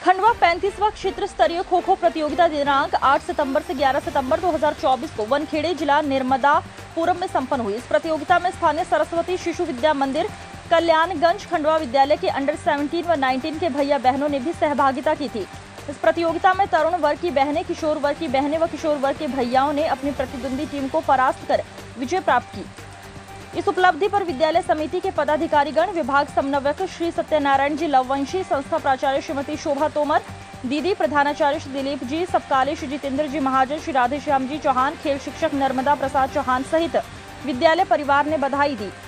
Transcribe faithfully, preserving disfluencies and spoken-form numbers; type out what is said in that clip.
खंडवा पैंतीसवां क्षेत्र स्तरीय खो खो प्रतियोगिता दिनांक आठ सितंबर से ग्यारह सितंबर दो हज़ार चौबीस को वनखेड़े जिला नर्मदापुरम में संपन्न हुई। इस प्रतियोगिता में स्थानीय सरस्वती शिशु विद्या मंदिर कल्याणगंज खंडवा विद्यालय के अंडर सत्रह व उन्नीस के भैया बहनों ने भी सहभागिता की थी। इस प्रतियोगिता में तरुण वर्ग की बहनें, किशोर वर्ग की बहनें व किशोर वर्ग के भैयाओं ने अपनी प्रतिद्वंदी टीम को परास्त कर विजय प्राप्त की। इस उपलब्धि पर विद्यालय समिति के पदाधिकारीगण, विभाग समन्वयक श्री सत्यनारायण जी लववंशी, संस्था प्राचार्य श्रीमती शोभा तोमर, दीदी प्रधानाचार्य श्री दिलीप जी सबकाले, श्री जितेंद्र जी महाजन, श्री राधेश्याम जी चौहान, खेल शिक्षक नर्मदा प्रसाद चौहान सहित विद्यालय परिवार ने बधाई दी।